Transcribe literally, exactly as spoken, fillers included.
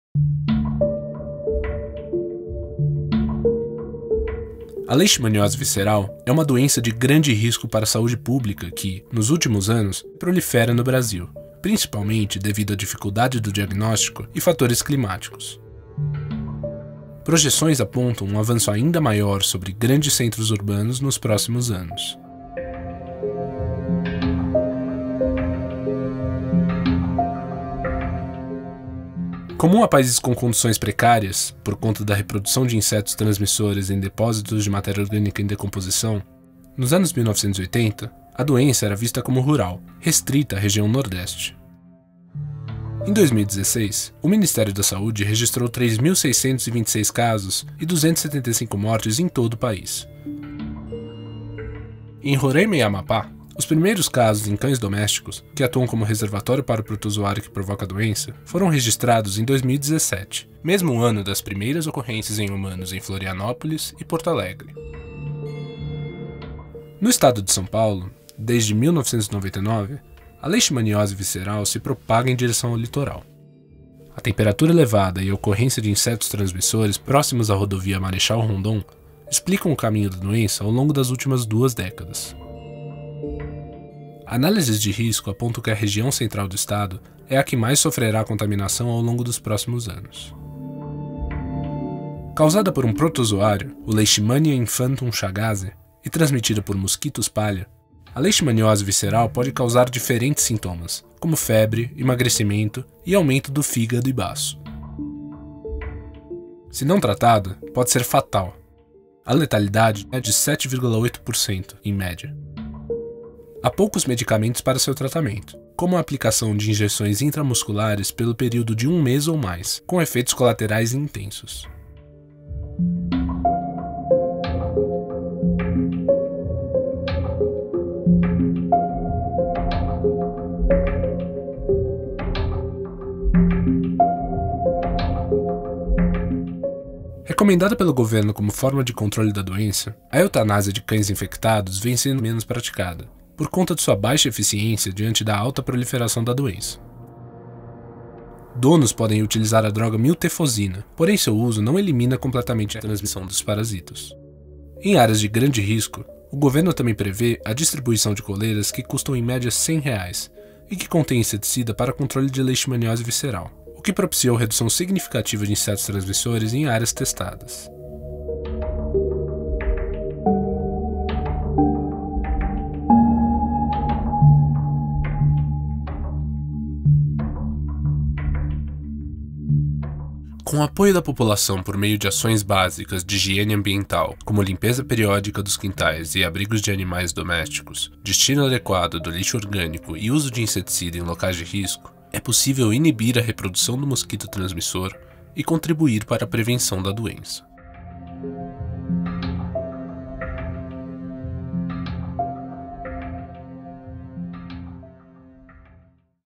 A leishmaniose visceral é uma doença de grande risco para a saúde pública que, nos últimos anos, prolifera no Brasil, principalmente devido à dificuldade do diagnóstico e fatores climáticos. Projeções apontam um avanço ainda maior sobre grandes centros urbanos nos próximos anos. Comum a países com condições precárias, por conta da reprodução de insetos transmissores em depósitos de matéria orgânica em decomposição, nos anos mil novecentos e oitenta, a doença era vista como rural, restrita à região Nordeste. Em dois mil e dezesseis, o Ministério da Saúde registrou três mil seiscentos e vinte e seis casos e duzentas e setenta e cinco mortes em todo o país. Em Roraima e Amapá, os primeiros casos em cães domésticos, que atuam como reservatório para o protozoário que provoca a doença, foram registrados em dois mil e dezessete, mesmo ano das primeiras ocorrências em humanos em Florianópolis e Porto Alegre. No estado de São Paulo, desde mil novecentos e noventa e nove, a leishmaniose visceral se propaga em direção ao litoral. A temperatura elevada e a ocorrência de insetos transmissores próximos à rodovia Marechal Rondon explicam o caminho da doença ao longo das últimas duas décadas. Análises de risco apontam que a região central do estado é a que mais sofrerá contaminação ao longo dos próximos anos. Causada por um protozoário, o Leishmania infantum chagas, e transmitida por mosquitos palha, a leishmaniose visceral pode causar diferentes sintomas, como febre, emagrecimento e aumento do fígado e baço. Se não tratada, pode ser fatal. A letalidade é de sete vírgula oito por cento, em média. Há poucos medicamentos para seu tratamento, como a aplicação de injeções intramusculares pelo período de um mês ou mais, com efeitos colaterais intensos. Recomendada pelo governo como forma de controle da doença, a eutanásia de cães infectados vem sendo menos praticada, por conta de sua baixa eficiência diante da alta proliferação da doença. Donos podem utilizar a droga miltefosina, porém seu uso não elimina completamente a transmissão dos parasitas. Em áreas de grande risco, o governo também prevê a distribuição de coleiras que custam em média cem reais e que contêm inseticida para controle de leishmaniose visceral, o que propiciou redução significativa de insetos transmissores em áreas testadas. Com o apoio da população por meio de ações básicas de higiene ambiental, como limpeza periódica dos quintais e abrigos de animais domésticos, destino adequado do lixo orgânico e uso de inseticida em locais de risco, é possível inibir a reprodução do mosquito transmissor e contribuir para a prevenção da doença.